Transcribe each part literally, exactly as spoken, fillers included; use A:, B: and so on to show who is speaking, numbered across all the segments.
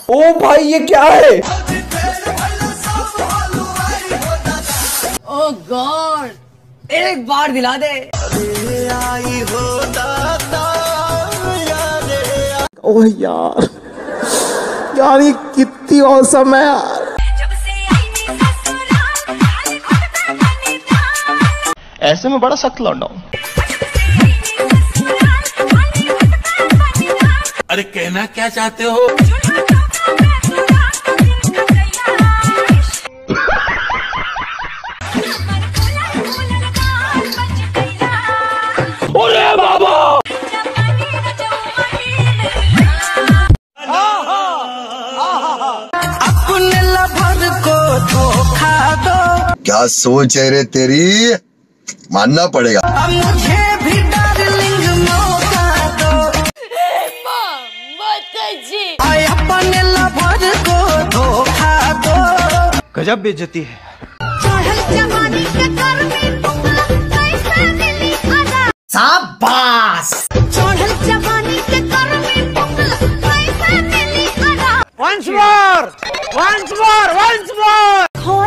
A: ओ भाई ये क्या है?
B: ओह गॉड, एक बार दिला दे।
A: ओह यार, यार ये कितनी औसम है यार।
C: ऐसे में बड़ा सख्त लौंडा हूं।
D: अरे कहना क्या चाहते हो?
C: अरे बाबा,
B: अपने लवर को धोखा दो।
E: क्या सोच है रे तेरी, मानना पड़ेगा।
B: मुझे भी डार्लिंग मौका दो। आए अपने लवर को धोखा दो।
C: गजब बेइज्जती है।
B: शाबाश। Once more, once more, once more.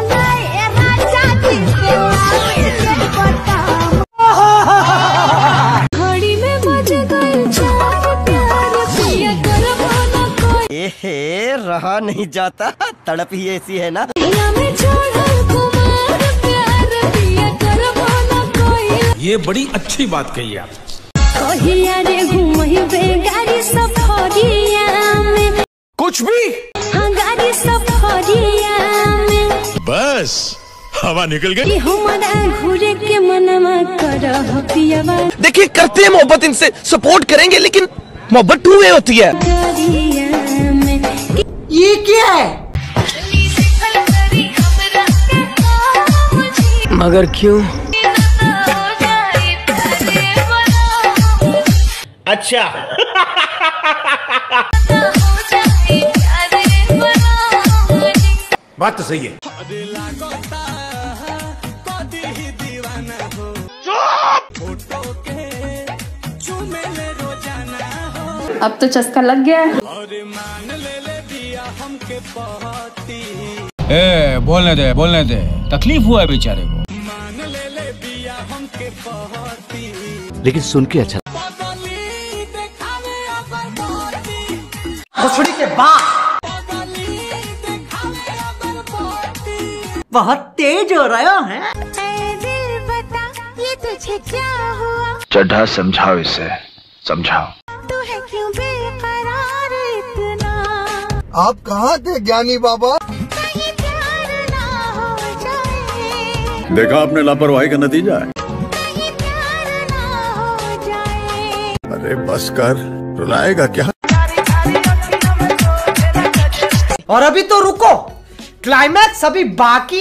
F: घड़ी में बज गए चार प्यार पिया कर बोला कोई।
G: एहे, रहा नहीं जाता, तड़प ही ऐसी है ना।
F: पिया में छोड़ा कुमार प्यार पिया कर बोला कोई।
D: ये बड़ी अच्छी बात कही आप।
F: कहिया रे घूमही बेगारी सफरिया में।
D: कुछ भी।
F: हाँ गाड़ी सफरिया में।
D: बस हवा निकल गई।
F: हमारा घूरे के मनवा करह पियावा।
C: देखिए करते हैं मोहब्बत, इनसे सपोर्ट करेंगे, लेकिन मोहब्बत टू वे होती है।
B: ये क्या है?
G: मगर क्यों?
C: अच्छा।
D: बात तो सही है।
H: अब तो चस्का लग गया।
I: ए, बोलने दे बोलने दे, तकलीफ हुआ है बेचारे को।
D: लेकिन सुन के अच्छा।
B: भोसड़ी के बाद बहुत तेज हो रहा है।
F: दिल बता ये तुझे क्या हुआ?
C: चढ़ा समझाओ इसे, समझाओ।
F: तू है क्यों बेकरार इतना?
E: आप कहाँ थे ज्ञानी बाबा?
F: कहीं प्यार ना हो जाए।
D: देखा आपने लापरवाही का नतीजा है।
F: कहीं प्यार ना हो जाए।
D: अरे बस कर, रुलाएगा क्या?
B: और अभी तो रुको, क्लाइमैक्स अभी बाकी।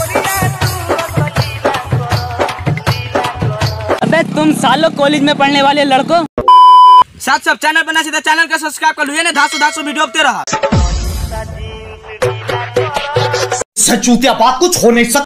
G: अबे तुम सालों कॉलेज में पढ़ने वाले लड़कों।
B: साथ सब चैनल बना सीधा चैनल का सब्सक्राइब कर लो। धासु धासु वीडियो अपते रहा।
A: सचूतिया बात कुछ हो नहीं सकता।